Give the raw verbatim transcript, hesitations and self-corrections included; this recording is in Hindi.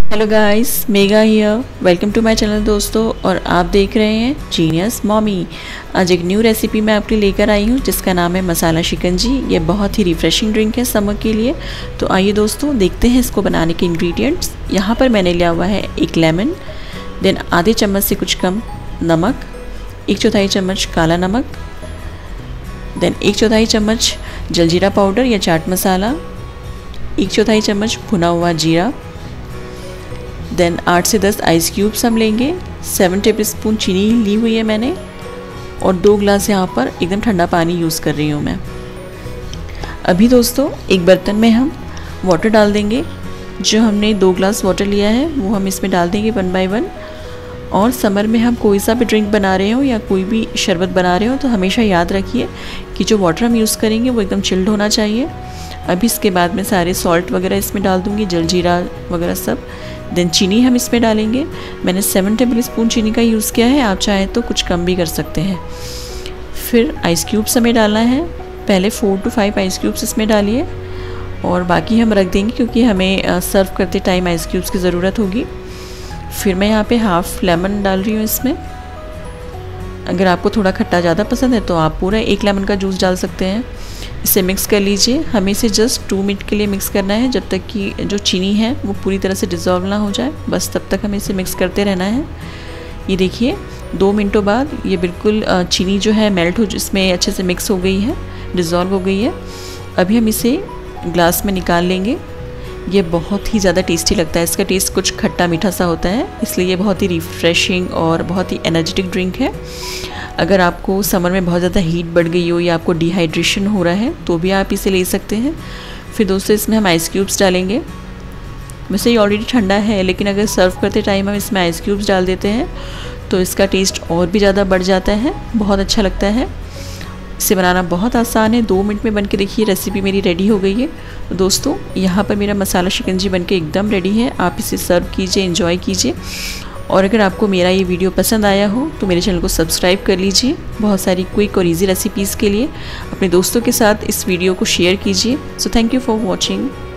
Hello guys, Megha here. Welcome to my channel दोस्तों, और आप देख रहे हैं जीनियस मॉमी। आज एक न्यू रेसिपी मैं आपके लिए लेकर आई हूँ जिसका नाम है मसाला शिकंजी। ये बहुत ही रिफ़्रेशिंग ड्रिंक है समर के लिए। तो आइए दोस्तों देखते हैं इसको बनाने के इंग्रेडिएंट्स। यहाँ पर मैंने लिया हुआ है एक लेमन, देन आधे चम्मच से कुछ कम नमक, एक चौथाई चम्मच काला नमक, देन एक चौथाई चम्मच जलजीरा पाउडर या चाट मसाला, एक चौथाई चम्मच भुना हुआ जीरा, देन आठ से दस आइस क्यूब्स हम लेंगे, सेवन टेबल स्पून चीनी ली हुई है मैंने, और दो ग्लास यहाँ पर एकदम ठंडा पानी यूज़ कर रही हूँ मैं। अभी दोस्तों एक बर्तन में हम वाटर डाल देंगे। जो हमने दो ग्लास वाटर लिया है वो हम इसमें डाल देंगे वन बाय वन। और समर में हम कोई सा भी ड्रिंक बना रहे हो या कोई भी शरबत बना रहे हो तो हमेशा याद रखिए कि जो वाटर हम यूज़ करेंगे वो एकदम चिल्ड होना चाहिए। अभी इसके बाद में सारे सॉल्ट वगैरह इसमें डाल दूँगी, जलजीरा वगैरह सब। देन चीनी हम इसमें डालेंगे। मैंने सेवन टेबल स्पून चीनी का यूज़ किया है, आप चाहें तो कुछ कम भी कर सकते हैं। फिर आइस क्यूब्स हमें डालना है। पहले four to five ice cubes इसमें डालिए और बाकी हम रख देंगे क्योंकि हमें सर्व करते टाइम आइस क्यूब्स की ज़रूरत होगी। फिर मैं यहाँ पे हाफ़ लेमन डाल रही हूँ इसमें। अगर आपको थोड़ा खट्टा ज़्यादा पसंद है तो आप पूरा एक लेमन का जूस डाल सकते हैं। इसे मिक्स कर लीजिए। हमें इसे जस्ट टू मिनट के लिए मिक्स करना है, जब तक कि जो चीनी है वो पूरी तरह से डिज़ोल्व ना हो जाए। बस तब तक हमें इसे मिक्स करते रहना है। ये देखिए दो मिनटों बाद ये बिल्कुल चीनी जो है मेल्ट हो, इसमें अच्छे से मिक्स हो गई है, डिज़ोल्व हो गई है। अभी हम इसे ग्लास में निकाल लेंगे। ये बहुत ही ज़्यादा टेस्टी लगता है। इसका टेस्ट कुछ खट्टा मीठा सा होता है, इसलिए ये बहुत ही रिफ़्रेशिंग और बहुत ही एनर्जेटिक ड्रिंक है। अगर आपको समर में बहुत ज़्यादा हीट बढ़ गई हो या आपको डिहाइड्रेशन हो रहा है तो भी आप इसे ले सकते हैं। फिर दोस्तों इसमें हम आइस क्यूब्स डालेंगे। वैसे ये ऑलरेडी ठंडा है, लेकिन अगर सर्व करते टाइम हम इसमें आइस क्यूब्स डाल देते हैं तो इसका टेस्ट और भी ज़्यादा बढ़ जाता है, बहुत अच्छा लगता है। इसे बनाना बहुत आसान है, दो मिनट में बन के देखिए रेसिपी मेरी रेडी हो गई है। तो दोस्तों यहाँ पर मेरा मसाला शिकंजी बन के एकदम रेडी है। आप इसे सर्व कीजिए, एंजॉय कीजिए। और अगर आपको मेरा ये वीडियो पसंद आया हो तो मेरे चैनल को सब्सक्राइब कर लीजिए। बहुत सारी क्विक और इजी रेसिपीज़ के लिए अपने दोस्तों के साथ इस वीडियो को शेयर कीजिए। So thank you for watching.